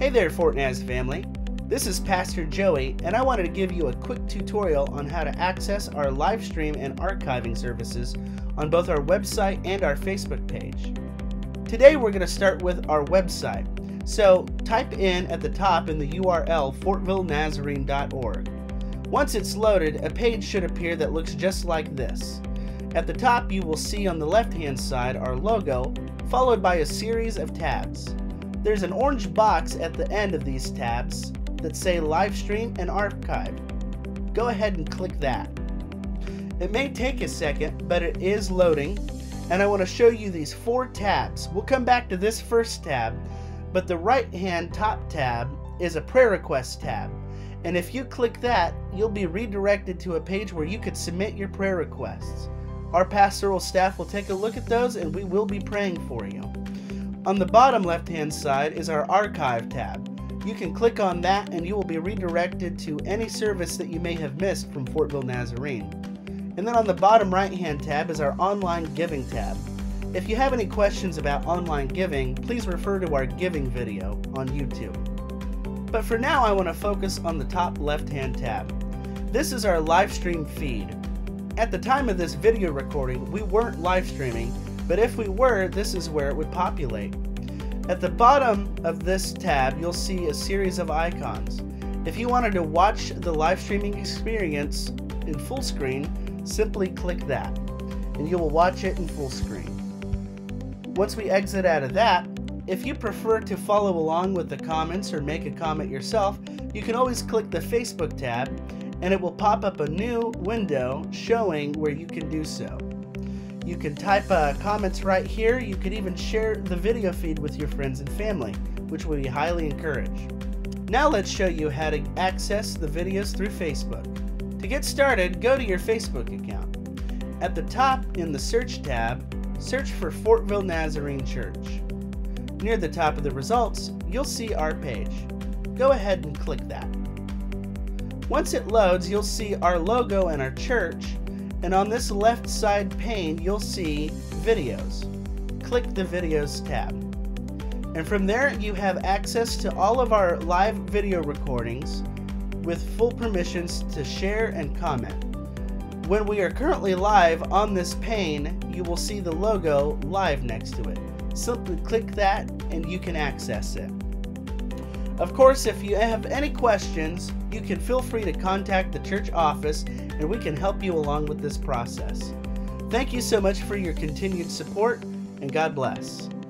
Hey there, Fortnaz family. This is Pastor Joey, and I wanted to give you a quick tutorial on how to access our live stream and archiving services on both our website and our Facebook page. Today we're going to start with our website. So type in at the top in the URL fortville-nazarene.org. Once it's loaded, a page should appear that looks just like this. At the top you will see on the left-hand side our logo, followed by a series of tabs. There's an orange box at the end of these tabs that say Live Stream and Archive. Go ahead and click that. It may take a second, but it is loading, and I want to show you these 4 tabs. We'll come back to this first tab, but the right-hand top tab is a prayer request tab, and if you click that, you'll be redirected to a page where you could submit your prayer requests. Our pastoral staff will take a look at those, and we will be praying for you. On the bottom left-hand side is our Archive tab. You can click on that and you will be redirected to any service that you may have missed from Fortville Nazarene. And then on the bottom right-hand tab is our Online Giving tab. If you have any questions about online giving, please refer to our giving video on YouTube. But for now, I want to focus on the top left-hand tab. This is our live stream feed. At the time of this video recording, we weren't live streaming, but if we were, this is where it would populate. At the bottom of this tab, you'll see a series of icons. If you wanted to watch the live streaming experience in full screen, simply click that, and you will watch it in full screen. Once we exit out of that, if you prefer to follow along with the comments or make a comment yourself, you can always click the Facebook tab, and it will pop up a new window showing where you can do so. You can type comments right here. You could even share the video feed with your friends and family, which would be highly encouraged. Now let's show you how to access the videos through Facebook. To get started, go to your Facebook account. At the top in the Search tab, search for Fortville Nazarene Church. Near the top of the results, you'll see our page. Go ahead and click that. Once it loads, you'll see our logo and our church, and on this left side pane, you'll see Videos. Click the Videos tab. And from there, you have access to all of our live video recordings with full permissions to share and comment. When we are currently live on this pane, you will see the logo live next to it. Simply click that and you can access it. Of course, if you have any questions, you can feel free to contact the church office and we can help you along with this process. Thank you so much for your continued support, and God bless.